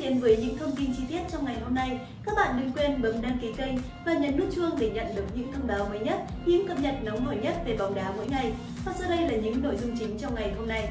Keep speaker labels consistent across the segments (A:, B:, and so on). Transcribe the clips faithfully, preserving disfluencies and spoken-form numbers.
A: đến với những thông tin chi tiết trong ngày hôm nay, các bạn đừng quên bấm đăng ký kênh và nhấn nút chuông để nhận được những thông báo mới nhất, những cập nhật nóng hổi nhất về bóng đá mỗi ngày. Và sau đây là những nội dung chính trong ngày hôm nay.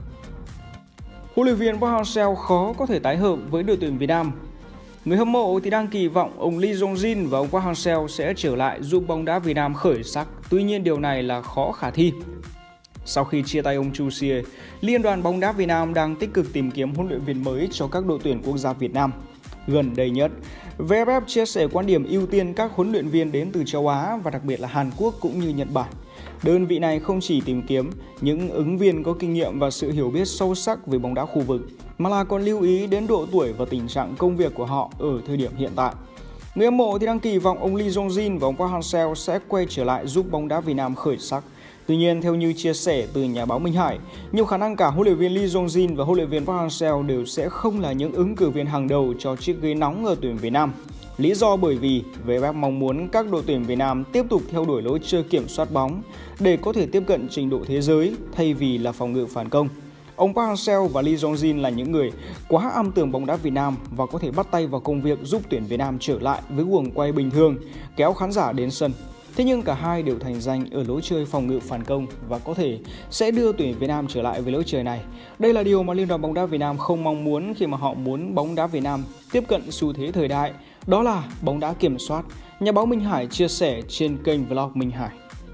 B: Huấn luyện viên Park Hang-seo khó có thể tái hợp với đội tuyển Việt Nam. Người hâm mộ thì đang kỳ vọng ông Lee Jong-jin và ông Park Hang-seo sẽ trở lại giúp bóng đá Việt Nam khởi sắc. Tuy nhiên điều này là khó khả thi. Sau khi chia tay ông Chu Xie, Liên đoàn bóng đá Việt Nam đang tích cực tìm kiếm huấn luyện viên mới cho các đội tuyển quốc gia Việt Nam. Gần đây nhất, vê ép ép chia sẻ quan điểm ưu tiên các huấn luyện viên đến từ châu Á và đặc biệt là Hàn Quốc cũng như Nhật Bản. Đơn vị này không chỉ tìm kiếm những ứng viên có kinh nghiệm và sự hiểu biết sâu sắc về bóng đá khu vực, mà là còn lưu ý đến độ tuổi và tình trạng công việc của họ ở thời điểm hiện tại. Người hâm mộ thì đang kỳ vọng ông Lee Jong-jin và ông Park Hang-seo sẽ quay trở lại giúp bóng đá Việt Nam khởi sắc. Tuy nhiên, theo như chia sẻ từ nhà báo Minh Hải, nhiều khả năng cả huấn luyện viên Lee Jong-jin và huấn luyện viên Park Hang-seo đều sẽ không là những ứng cử viên hàng đầu cho chiếc ghế nóng ở tuyển Việt Nam. Lý do bởi vì vê ép ép mong muốn các đội tuyển Việt Nam tiếp tục theo đuổi lối chơi kiểm soát bóng để có thể tiếp cận trình độ thế giới thay vì là phòng ngự phản công. Ông Park Hang-seo và Lee Jong-jin là những người quá am tường bóng đá Việt Nam và có thể bắt tay vào công việc giúp tuyển Việt Nam trở lại với guồng quay bình thường, kéo khán giả đến sân. Thế nhưng cả hai đều thành danh ở lối chơi phòng ngự phản công và có thể sẽ đưa tuyển Việt Nam trở lại với lối chơi này. Đây là điều mà Liên đoàn bóng đá Việt Nam không mong muốn khi mà họ muốn bóng đá Việt Nam tiếp cận xu thế thời đại, đó là bóng đá kiểm soát. Nhà báo Minh Hải chia sẻ trên kênh vlog Minh Hải.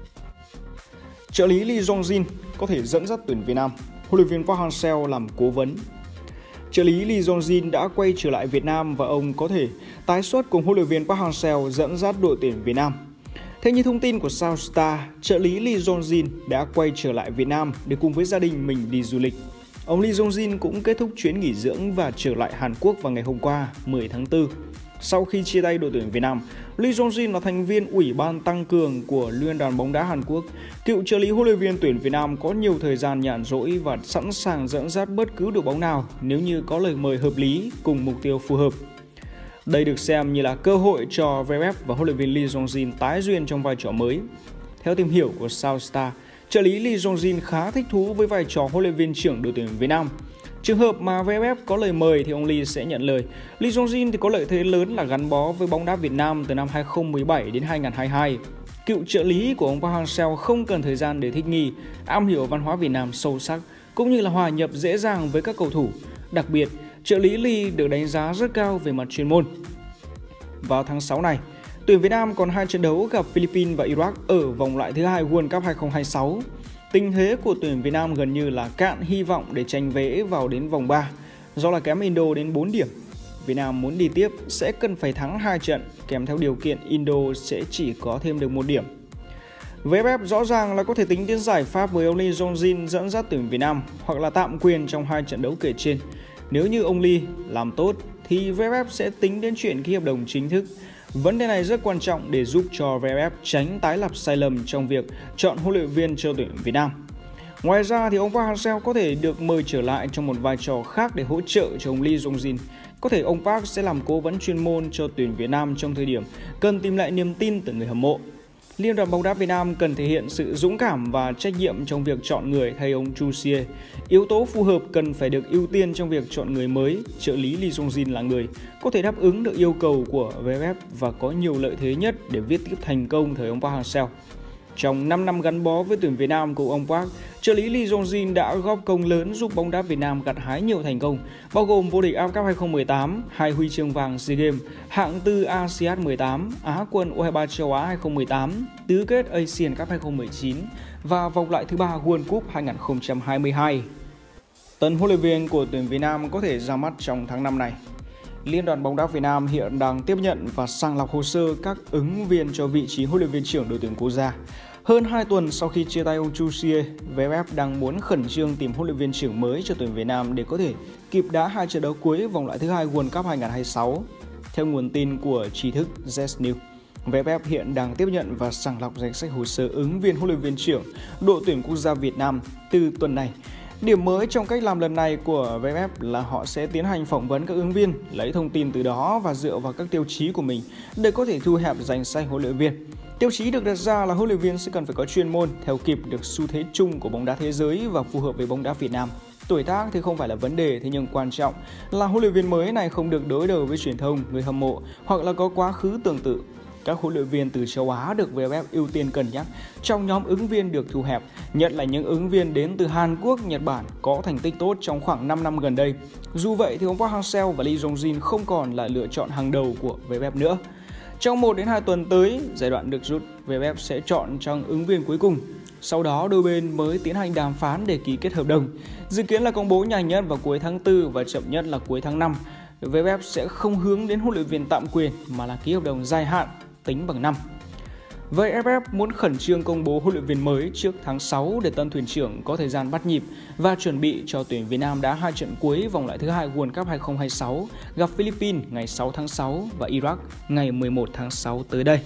B: Trợ lý Lee Jong-jin có thể dẫn dắt tuyển Việt Nam, huấn luyện viên Park Hang-seo làm cố vấn. Trợ lý Lee Jong-jin đã quay trở lại Việt Nam và ông có thể tái xuất cùng huấn luyện viên Park Hang-seo dẫn dắt đội tuyển Việt Nam. Theo như thông tin của South Star, trợ lý Lee Jong-jin đã quay trở lại Việt Nam để cùng với gia đình mình đi du lịch. Ông Lee Jong-jin cũng kết thúc chuyến nghỉ dưỡng và trở lại Hàn Quốc vào ngày hôm qua, mười tháng tư. Sau khi chia tay đội tuyển Việt Nam, Lee Jong-jin là thành viên Ủy ban tăng cường của Liên đoàn bóng đá Hàn Quốc. Cựu trợ lý huấn luyện viên tuyển Việt Nam có nhiều thời gian nhàn rỗi và sẵn sàng dẫn dắt bất cứ đội bóng nào nếu như có lời mời hợp lý cùng mục tiêu phù hợp. Đây được xem như là cơ hội cho vê ép ép và huấn luyện viên Lee Jong-jin tái duyên trong vai trò mới. Theo tìm hiểu của South Star, trợ lý Lee Jong-jin khá thích thú với vai trò huấn luyện viên trưởng đội tuyển Việt Nam. Trường hợp mà vê ép ép có lời mời thì ông Lee sẽ nhận lời. Lee Jong-jin thì có lợi thế lớn là gắn bó với bóng đá Việt Nam từ năm hai nghìn không trăm mười bảy đến hai nghìn không trăm hai mươi hai. Cựu trợ lý của ông Park Hang-seo không cần thời gian để thích nghi, am hiểu văn hóa Việt Nam sâu sắc cũng như là hòa nhập dễ dàng với các cầu thủ. Đặc biệt, trợ lý Lee được đánh giá rất cao về mặt chuyên môn. Vào tháng sáu này, tuyển Việt Nam còn hai trận đấu gặp Philippines và Iraq ở vòng loại thứ hai World Cup hai không hai sáu. Tình thế của tuyển Việt Nam gần như là cạn hy vọng để tranh vé vào đến vòng ba. Do là kém Indo đến bốn điểm, Việt Nam muốn đi tiếp sẽ cần phải thắng hai trận, kèm theo điều kiện Indo sẽ chỉ có thêm được một điểm. vê ép ép rõ ràng là có thể tính đến giải pháp với ông Lee Jong-jin dẫn dắt tuyển Việt Nam hoặc là tạm quyền trong hai trận đấu kể trên. Nếu như ông Lee làm tốt thì vê ép ép sẽ tính đến chuyện ký hợp đồng chính thức. Vấn đề này rất quan trọng để giúp cho vê ép ép tránh tái lập sai lầm trong việc chọn huấn luyện viên cho tuyển Việt Nam. Ngoài ra thì ông Park Hang-seo có thể được mời trở lại trong một vai trò khác để hỗ trợ cho ông Lee Jong-jin. Có thể ông Park sẽ làm cố vấn chuyên môn cho tuyển Việt Nam trong thời điểm cần tìm lại niềm tin từ người hâm mộ. Liên đoàn bóng đá Việt Nam cần thể hiện sự dũng cảm và trách nhiệm trong việc chọn người thay ông Chu Xie. Yếu tố phù hợp cần phải được ưu tiên trong việc chọn người mới. Trợ lý Lee Jong-jin là người có thể đáp ứng được yêu cầu của vê ép ép và có nhiều lợi thế nhất để viết tiếp thành công thời ông Park Hang-seo. Trong năm năm gắn bó với tuyển Việt Nam của ông Park, trợ lý Lee Jong-jin đã góp công lớn giúp bóng đá Việt Nam gặt hái nhiều thành công, bao gồm vô địch a ép ép Cup hai không một tám, hai huy chương vàng SEA Games, hạng tư a sê an mười tám, Á quân u hai ba châu Á hai không một tám, tứ kết Asian Cup hai không một chín và vòng loại thứ ba World Cup hai nghìn không trăm hai mươi hai. Tân huấn luyện viên của tuyển Việt Nam có thể ra mắt trong tháng năm này. Liên đoàn bóng đá Việt Nam hiện đang tiếp nhận và sàng lọc hồ sơ các ứng viên cho vị trí huấn luyện viên trưởng đội tuyển quốc gia. Hơn hai tuần sau khi chia tay ông Chu Xie, vê ép ép đang muốn khẩn trương tìm huấn luyện viên trưởng mới cho tuyển Việt Nam để có thể kịp đá hai trận đấu cuối vòng loại thứ hai World Cup hai không hai sáu. Theo nguồn tin của trí thức Z News, vê ép ép hiện đang tiếp nhận và sàng lọc danh sách hồ sơ ứng viên huấn luyện viên trưởng đội tuyển quốc gia Việt Nam từ tuần này. Điểm mới trong cách làm lần này của vê ép ép là họ sẽ tiến hành phỏng vấn các ứng viên, lấy thông tin từ đó và dựa vào các tiêu chí của mình để có thể thu hẹp danh sách huấn luyện viên. Tiêu chí được đặt ra là huấn luyện viên sẽ cần phải có chuyên môn theo kịp được xu thế chung của bóng đá thế giới và phù hợp với bóng đá Việt Nam. Tuổi tác thì không phải là vấn đề, thế nhưng quan trọng là huấn luyện viên mới này không được đối đầu với truyền thông, người hâm mộ hoặc là có quá khứ tương tự. Các huấn luyện viên từ châu Á được vê ép ép ưu tiên cân nhắc trong nhóm ứng viên được thu hẹp, nhất là những ứng viên đến từ Hàn Quốc, Nhật Bản có thành tích tốt trong khoảng năm năm gần đây. Dù vậy thì ông Park Hang-seo và Lee Jong-jin không còn là lựa chọn hàng đầu của vê ép ép nữa. Trong một đến hai tuần tới, giai đoạn được rút, vê ép ép sẽ chọn trong ứng viên cuối cùng. Sau đó đôi bên mới tiến hành đàm phán để ký kết hợp đồng. Dự kiến là công bố nhanh nhất vào cuối tháng tư và chậm nhất là cuối tháng năm. vê ép ép sẽ không hướng đến huấn luyện viên tạm quyền mà là ký hợp đồng dài hạn tính bằng năm. vê ép ép muốn khẩn trương công bố huấn luyện viên mới trước tháng sáu để tân thuyền trưởng có thời gian bắt nhịp và chuẩn bị cho tuyển Việt Nam đá hai trận cuối vòng loại thứ hai World Cup hai không hai sáu gặp Philippines ngày sáu tháng sáu và Iraq ngày mười một tháng sáu tới đây.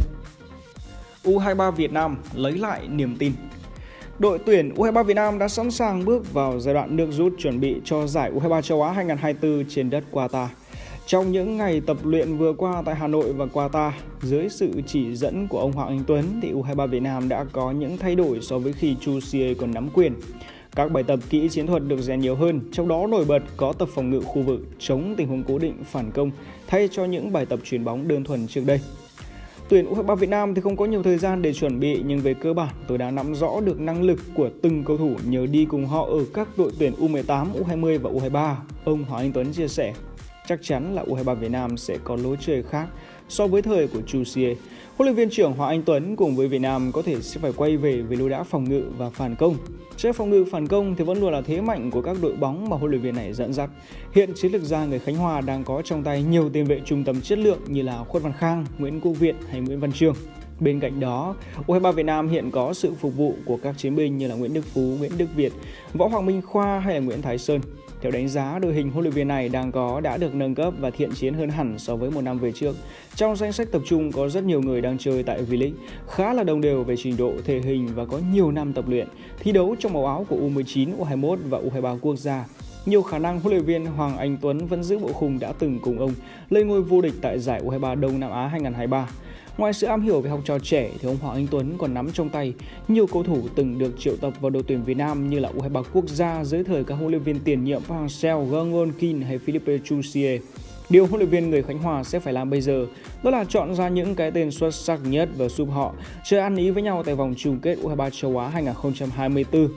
B: u hai ba Việt Nam lấy lại niềm tin. Đội tuyển u hai ba Việt Nam đã sẵn sàng bước vào giai đoạn nước rút chuẩn bị cho giải u hai ba châu Á hai không hai tư trên đất Qatar. Trong những ngày tập luyện vừa qua tại Hà Nội và Qatar, dưới sự chỉ dẫn của ông Hoàng Anh Tuấn thì u hai ba Việt Nam đã có những thay đổi so với khi Chu Xie còn nắm quyền. Các bài tập kỹ chiến thuật được rèn nhiều hơn, trong đó nổi bật có tập phòng ngự khu vực, chống tình huống cố định phản công thay cho những bài tập chuyền bóng đơn thuần trước đây. Tuyển u hai ba Việt Nam thì không có nhiều thời gian để chuẩn bị, nhưng về cơ bản tôi đã nắm rõ được năng lực của từng cầu thủ nhờ đi cùng họ ở các đội tuyển u mười tám, u hai mươi và u hai ba, ông Hoàng Anh Tuấn chia sẻ. Chắc chắn là u hai ba Việt Nam sẽ có lối chơi khác so với thời của Chu Xie. Huấn luyện viên trưởng Hoàng Anh Tuấn cùng với Việt Nam có thể sẽ phải quay về với lối đá phòng ngự và phản công. Chơi phòng ngự phản công thì vẫn luôn là thế mạnh của các đội bóng mà huấn luyện viên này dẫn dắt. Hiện chiến lược gia người Khánh Hòa đang có trong tay nhiều tiền vệ trung tâm chất lượng như là Khuất Văn Khang, Nguyễn Quốc Việt hay Nguyễn Văn Trường. Bên cạnh đó, u hai ba Việt Nam hiện có sự phục vụ của các chiến binh như là Nguyễn Đức Phú, Nguyễn Đức Việt, Võ Hoàng Minh Khoa hay là Nguyễn Thái Sơn. Theo đánh giá, đội hình huấn luyện viên này đang có đã được nâng cấp và thiện chiến hơn hẳn so với một năm về trước. Trong danh sách tập trung có rất nhiều người đang chơi tại V-League, khá là đồng đều về trình độ, thể hình và có nhiều năm tập luyện, thi đấu trong màu áo của u mười chín, u hai mốt và u hai ba quốc gia. Nhiều khả năng huấn luyện viên Hoàng Anh Tuấn vẫn giữ bộ khung đã từng cùng ông lên ngôi vô địch tại giải u hai ba Đông Nam Á hai không hai ba. Ngoài sự am hiểu về học trò trẻ thì ông Hoàng Anh Tuấn còn nắm trong tay nhiều cầu thủ từng được triệu tập vào đội tuyển Việt Nam như là u hai ba quốc gia dưới thời các huấn luyện viên tiền nhiệm Park Hang-seo, Gang Won Kim hay Philippe Chu Xie. Điều huấn luyện viên người Khánh Hòa sẽ phải làm bây giờ đó là chọn ra những cái tên xuất sắc nhất và giúp họ chơi ăn ý với nhau tại vòng chung kết u hai ba châu Á hai không hai tư.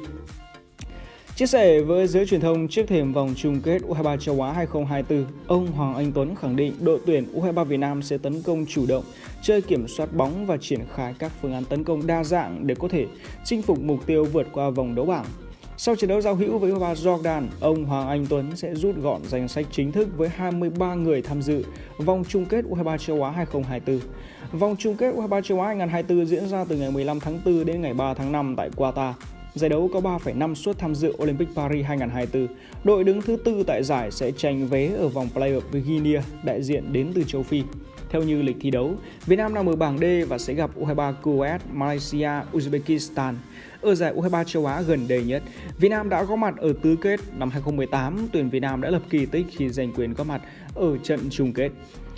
B: Chia sẻ với giới truyền thông trước thềm vòng chung kết u hai ba châu Á hai không hai tư, ông Hoàng Anh Tuấn khẳng định đội tuyển u hai ba Việt Nam sẽ tấn công chủ động, chơi kiểm soát bóng và triển khai các phương án tấn công đa dạng để có thể chinh phục mục tiêu vượt qua vòng đấu bảng. Sau trận đấu giao hữu với u hai ba Jordan, ông Hoàng Anh Tuấn sẽ rút gọn danh sách chính thức với hai mươi ba người tham dự vòng chung kết u hai ba châu Á hai không hai tư. Vòng chung kết u hai ba châu Á hai không hai tư diễn ra từ ngày mười lăm tháng tư đến ngày ba tháng năm tại Qatar. Giải đấu có ba phẩy năm suất tham dự Olympic Paris hai không hai tư. Đội đứng thứ tư tại giải sẽ tranh vé ở vòng play-off với Guinea, đại diện đến từ châu Phi. Theo như lịch thi đấu, Việt Nam nằm ở bảng D và sẽ gặp u hai ba Kuwait, Malaysia, Uzbekistan. Ở giải u hai ba châu Á gần đây nhất, Việt Nam đã có mặt ở tứ kết. Năm hai không một tám, tuyển Việt Nam đã lập kỳ tích khi giành quyền có mặt ở trận chung kết.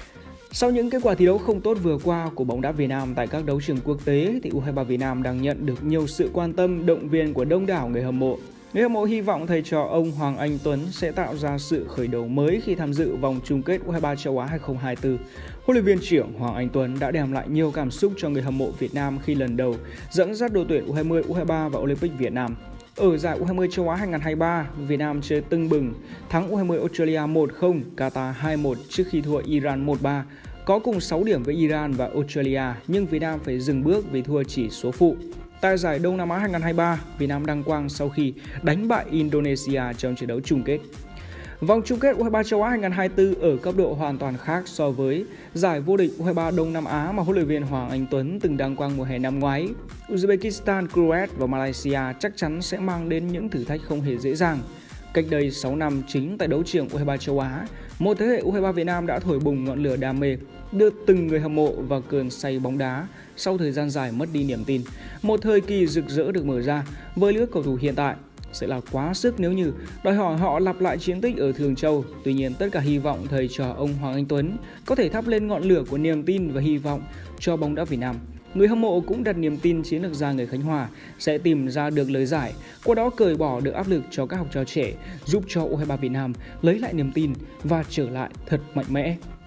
B: Sau những kết quả thi đấu không tốt vừa qua của bóng đá Việt Nam tại các đấu trường quốc tế thì u hai ba Việt Nam đang nhận được nhiều sự quan tâm, động viên của đông đảo người hâm mộ. Người hâm mộ hy vọng thầy trò ông Hoàng Anh Tuấn sẽ tạo ra sự khởi đầu mới khi tham dự vòng chung kết u hai ba châu Á hai không hai tư. Huấn luyện viên trưởng Hoàng Anh Tuấn đã đem lại nhiều cảm xúc cho người hâm mộ Việt Nam khi lần đầu dẫn dắt đội tuyển u hai mươi, u hai ba và Olympic Việt Nam. Ở giải u hai mươi châu Á hai không hai ba, Việt Nam chơi tưng bừng, thắng u hai mươi Australia một không, Qatar hai một trước khi thua Iran một ba. Có cùng sáu điểm với Iran và Australia, nhưng Việt Nam phải dừng bước vì thua chỉ số phụ. Tại giải Đông Nam Á hai không hai ba, Việt Nam đăng quang sau khi đánh bại Indonesia trong trận đấu chung kết. Vòng chung kết u hai ba châu Á hai không hai tư ở cấp độ hoàn toàn khác so với giải vô địch u hai ba Đông Nam Á mà huấn luyện viên Hoàng Anh Tuấn từng đăng quang mùa hè năm ngoái. Uzbekistan, Kuwait và Malaysia chắc chắn sẽ mang đến những thử thách không hề dễ dàng. Cách đây sáu năm, chính tại đấu trường u hai ba châu Á, một thế hệ u hai ba Việt Nam đã thổi bùng ngọn lửa đam mê, đưa từng người hâm mộ vào cơn say bóng đá sau thời gian dài mất đi niềm tin. Một thời kỳ rực rỡ được mở ra với lứa cầu thủ hiện tại. Sẽ là quá sức nếu như đòi hỏi họ lặp lại chiến tích ở Thường Châu. Tuy nhiên, tất cả hy vọng thầy trò ông Hoàng Anh Tuấn có thể thắp lên ngọn lửa của niềm tin và hy vọng cho bóng đá Việt Nam Người hâm mộ cũng đặt niềm tin chiến lược gia người Khánh Hòa sẽ tìm ra được lời giải, qua đó cởi bỏ được áp lực cho các học trò trẻ, giúp cho u hai ba Việt Nam lấy lại niềm tin và trở lại thật mạnh mẽ.